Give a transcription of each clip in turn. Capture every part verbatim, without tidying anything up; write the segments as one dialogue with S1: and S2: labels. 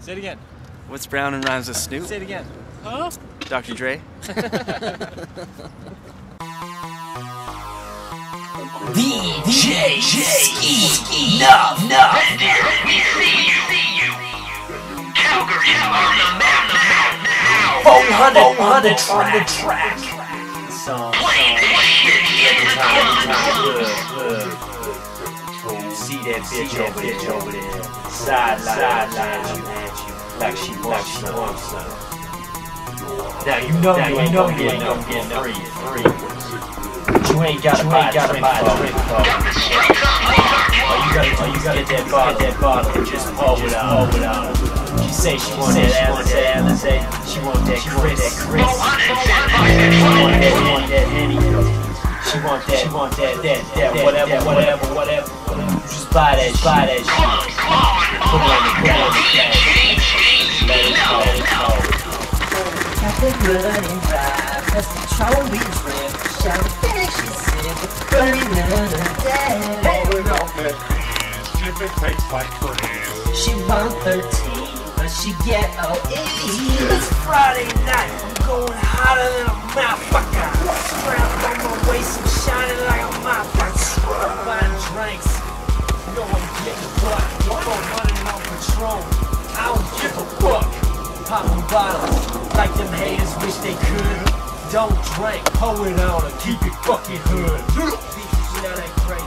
S1: Say it again.
S2: What's brown and rhymes with Snoop?
S1: Say it again. Huh?
S2: Doctor Dre.
S3: D J Ski Nuff Nuff. We see you. Calgary on the map now. four hundred on the track.
S1: Song.
S3: Play this shit in the club.
S1: See that bitch over there, over there. Sideline at you, like she wants something. Now you know you ain't gonna get no free, free. You ain't gotta buy a drink for. All you gotta do is get that bottle, that bottle, and just pour it out, pour it out. She say she want that Alizé, Alizé. She want that Chris, that Chris. She want that, want that Henny. She want that, she want that, that, that, whatever, whatever, whatever. You just buy that, buy that shit. Put it on the ground, let it go, let it go.
S4: Got the running drive, that's the trophy drip. Shout the finish, she said, burning another day.
S5: Rolling off that bitch, if it tastes like friends.
S4: She want thirteen, but she get O E. It's Friday night, I'm going hotter than a motherfucker. Strapped on my waist, I'm shining like a motherfucker. I'm buying drinks, you know I'm getting butt. Keep on running on Patron, I don't give a fuck. Popping bottles, like them haters wish they could. Don't drink, pour it on her, keep it fucking hood. Bitches, you know that great.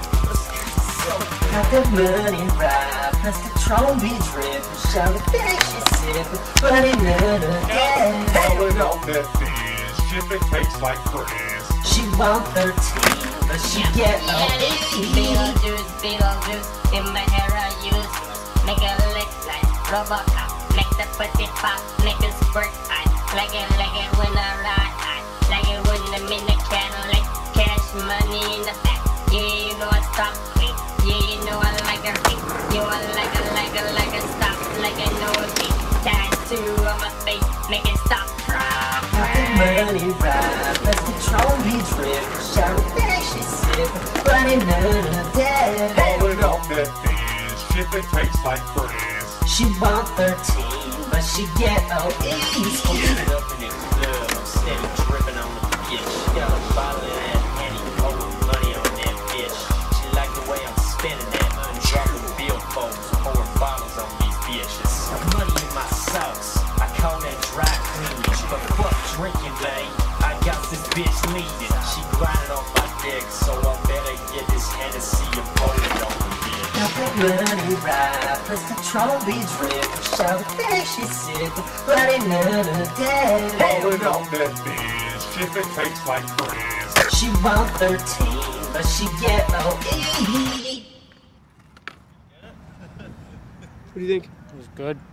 S4: Got the money right, plus the trophy drip. Shout the finish, she said, but another day.
S5: Rolling off that bitch, if it tastes like friends.
S4: She want thirteen, but she get no eighteen.
S6: Beetlejuice, Beetlejuice, in my hair I use. Make it lick like Robocop. Make the pussy pop, make it squirt hot. Like it, like it when I ride hot. Like it when I'm in the Cadillac. Cash money in the back. Yeah, you know I stop quick. Yeah, you know I like a beat. You I like a, like a, like a stop. Like I know a beat. Tattoo on my face, make it stop.
S4: Got the money right, plus the trophy drip. Shout the finish, she said, but another day.
S5: Rolling off that bitch, if it tastes like friends.
S4: She want thirteen, but she get O E.
S1: Get it up in the club, I'm steady dripping on the bitch. Got a bottle of that Henny, pouring money on that bitch. She like the way I'm spending that money, dropping billboards, pouring bottles on these bitches. Money in my socks, I call that dry cleanage, but fuck drinking, babe. I got this bitch leading, she grinding on my dick, so I better get this Hennessy and pour it on the bitch.
S4: Got the money right, plus the trophy drip. Shout the finish, she said, but another day.
S5: Rolling off that bitch, if it tastes like friends.
S4: She want thirteen, but she get O E.
S1: What do you think? It was good.